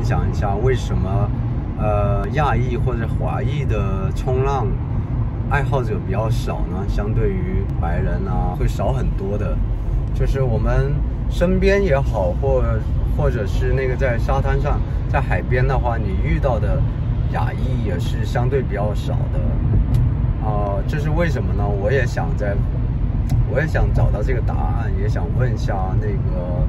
分享一下为什么亚裔或者华裔的冲浪爱好者比较少呢？相对于白人啊，会少很多的。就是我们身边也好，或者是那个在沙滩上、在海边的话，你遇到的亚裔也是相对比较少的。这是为什么呢？我也想找到这个答案，也想问一下那个，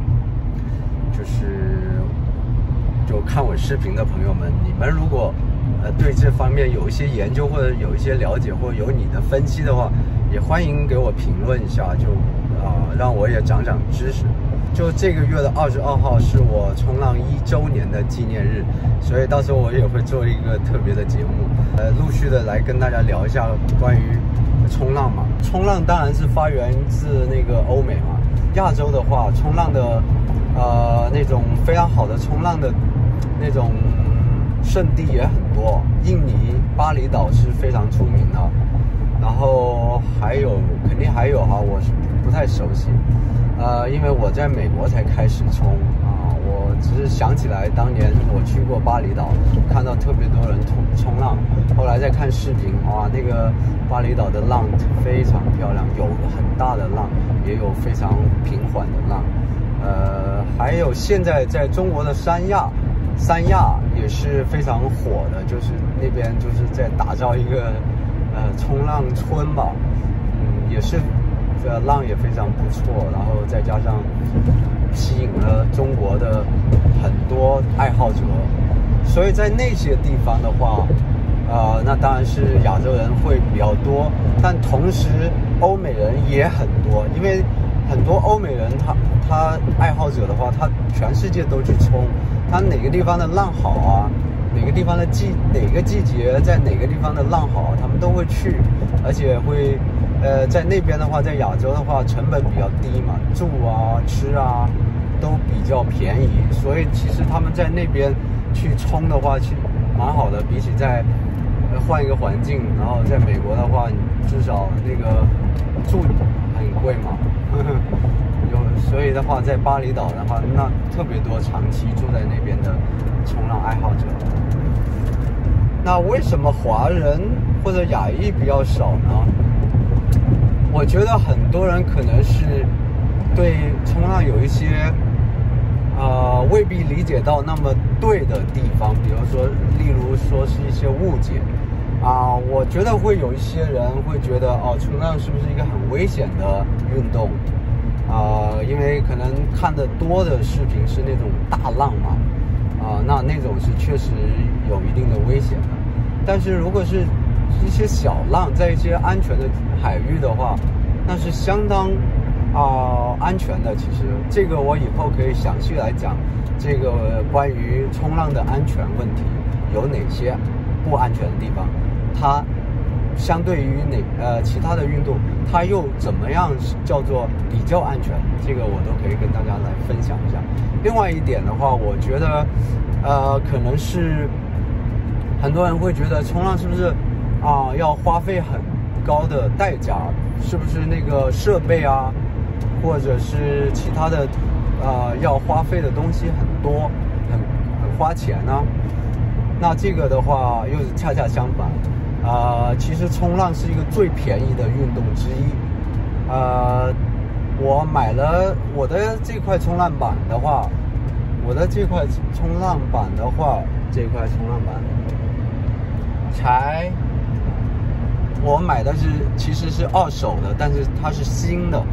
就看我视频的朋友们，你们如果对这方面有一些研究，或者有一些了解，或者有你的分析的话，也欢迎给我评论一下，让我也长知识。就这个月的22号是我冲浪1周年的纪念日，所以到时候我也会做一个特别的节目，陆续的来跟大家聊一下关于冲浪嘛。冲浪当然是发源自那个欧美嘛，亚洲的话，冲浪的那种非常好的冲浪的那种圣地也很多，印尼巴厘岛是非常出名的，然后肯定还有哈，我是不太熟悉，因为我在美国才开始冲我只是想起来当年我去过巴厘岛，看到特别多人冲浪，后来再看视频，哇，那个巴厘岛的浪非常漂亮，有很大的浪，也有非常平缓的浪，还有现在在中国的三亚也是非常火的，就是那边就是在打造一个冲浪村吧，也是浪也非常不错，然后再加上吸引了中国的很多爱好者，所以在那些地方的话，那当然是亚洲人会比较多，但同时欧美人也很多，因为很多欧美人他爱好者的话，他全世界都去冲，他哪个地方的浪好啊，哪个地方的哪个季节在哪个地方的浪好，他们都会去，而且会在那边的话，在亚洲的话成本比较低嘛，住啊吃啊都比较便宜，所以其实他们在那边去冲的话是蛮好的，比起在换一个环境，然后在美国的话，你至少那个住很贵嘛，所以的话在巴厘岛的话，那特别多长期住在那边的冲浪爱好者。那为什么华人或者亚裔比较少呢？我觉得很多人可能是对冲浪有一些未必理解到那么对的地方，比如说例如说是一些误解我觉得会有一些人会觉得冲浪是不是一个很危险的运动因为可能看得多的视频是那种大浪嘛那种是确实有一定的危险的，但是如果是一些小浪，在一些安全的海域的话，那是相当安全的。其实这个我以后可以详细来讲，这个关于冲浪的安全问题有哪些不安全的地方，它相对于其他的运动，它又怎么样叫做比较安全，这个我都可以跟大家来分享一下。另外一点的话，我觉得可能是很多人会觉得冲浪是不是要花费很高的代价，是不是那个设备或者是其他的要花费的东西很多，很花钱呢？那这个的话又是恰恰相反，其实冲浪是一个最便宜的运动之一。我买了我的这块冲浪板的话，我买的其实是二手的，但是它是新的，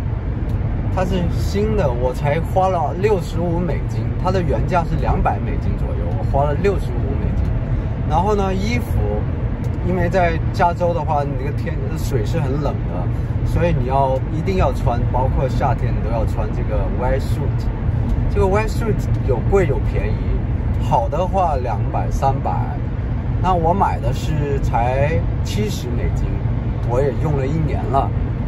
我才花了65美金，它的原价是200美金左右，我花了65美金。然后呢，衣服，因为在加州的话，那个水是很冷的，所以你一定要穿，包括夏天你都要穿这个 wetsuit。这个 wetsuit 有贵有便宜，好的话200、300。那我买的是才70美金，我也用了1年了，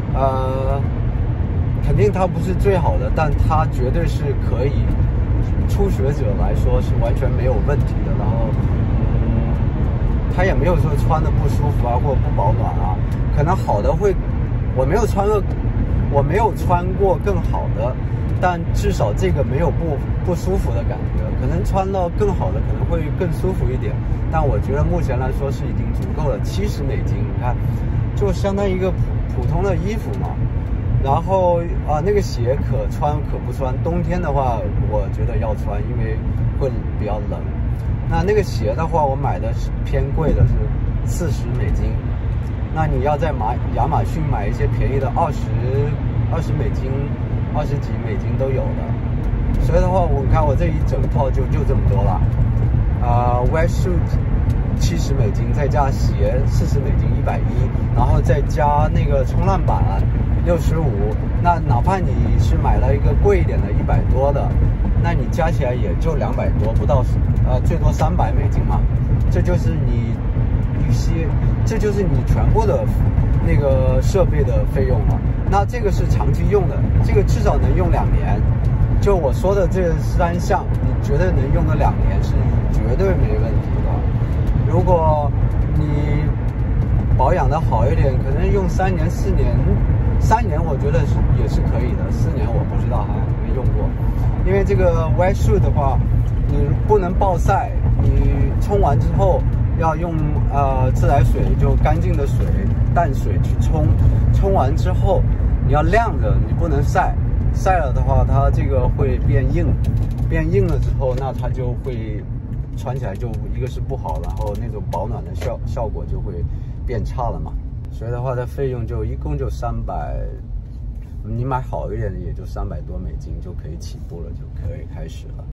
肯定它不是最好的，但它绝对是可以，初学者来说是完全没有问题的。然后，它也没有说穿的不舒服或者不保暖可能好的我没有穿过我没有穿过更好的，但至少这个没有不舒服的感觉。可能穿到更好的可能会更舒服一点，但我觉得目前来说是已经足够了。70美金，你看，就相当于一个普通的衣服嘛。然后那个鞋可穿可不穿，冬天的话我觉得要穿，因为会比较冷。那个鞋的话，我买的是偏贵的，是40美金。那你要在亚马逊买一些便宜的20美金、20几美金都有的。所以的话，我看我这一整套就这么多了。wetsuit 70美金，再加鞋40美金110，然后再加那个冲浪板65。那哪怕你是买了一个贵一点的100多的，那你加起来也就200多，不到最多300美金嘛。这就是你全部的那个设备的费用了。那这个是长期用的，这个至少能用2年。就我说的这3项，你绝对能用个2年，是绝对没问题的。如果你保养的好一点，可能用3年、4年，3年我觉得也是可以的，4年我不知道，还没用过。因为这个 wetsuit 的话，你不能暴晒，你冲完之后要用自来水，就干净的水、淡水去冲，冲完之后你要晾着，你不能晒，晒了的话它这个会变硬，变硬了之后，那它就会穿起来就一个是不好，然后那种保暖的效果就会变差了嘛。所以的话，它费用就一共就300，你买好一点的也就300多美金就可以起步了，就可以开始了。